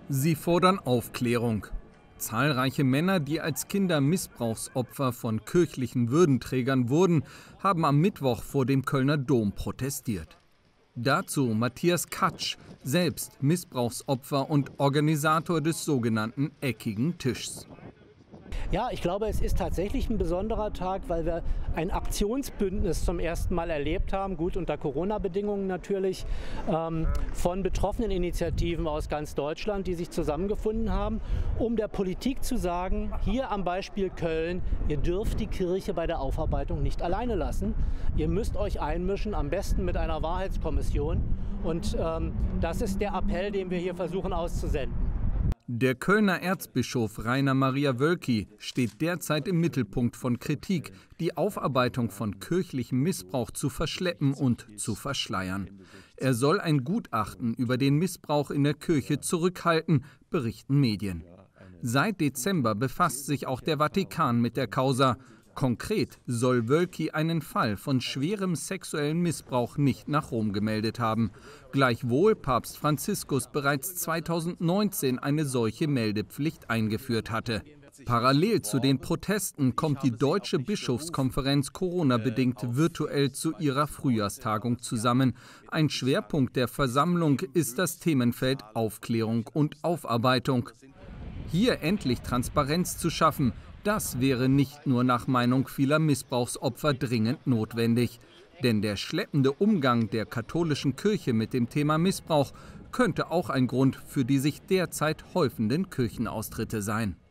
Sie fordern Aufklärung. Zahlreiche Männer, die als Kinder Missbrauchsopfer von kirchlichen Würdenträgern wurden, haben am Mittwoch vor dem Kölner Dom protestiert. Dazu Matthias Katsch, selbst Missbrauchsopfer und Organisator des sogenannten Eckigen Tischs. Ja, ich glaube, es ist tatsächlich ein besonderer Tag, weil wir ein Aktionsbündnis zum ersten Mal erlebt haben, gut unter Corona-Bedingungen natürlich, von betroffenen Initiativen aus ganz Deutschland, die sich zusammengefunden haben, um der Politik zu sagen, hier am Beispiel Köln, ihr dürft die Kirche bei der Aufarbeitung nicht alleine lassen. Ihr müsst euch einmischen, am besten mit einer Wahrheitskommission. Und das ist der Appell, den wir hier versuchen auszusenden. Der Kölner Erzbischof Rainer Maria Wölki steht derzeit im Mittelpunkt von Kritik, die Aufarbeitung von kirchlichem Missbrauch zu verschleppen und zu verschleiern. Er soll ein Gutachten über den Missbrauch in der Kirche zurückhalten, berichten Medien. Seit Dezember befasst sich auch der Vatikan mit der Causa. Konkret soll Wölki einen Fall von schwerem sexuellen Missbrauch nicht nach Rom gemeldet haben. Gleichwohl Papst Franziskus bereits 2019 eine solche Meldepflicht eingeführt hatte. Parallel zu den Protesten kommt die Deutsche Bischofskonferenz Corona-bedingt virtuell zu ihrer Frühjahrstagung zusammen. Ein Schwerpunkt der Versammlung ist das Themenfeld Aufklärung und Aufarbeitung. Hier endlich Transparenz zu schaffen, das wäre nicht nur nach Meinung vieler Missbrauchsopfer dringend notwendig. Denn der schleppende Umgang der katholischen Kirche mit dem Thema Missbrauch könnte auch ein Grund für die sich derzeit häufenden Kirchenaustritte sein.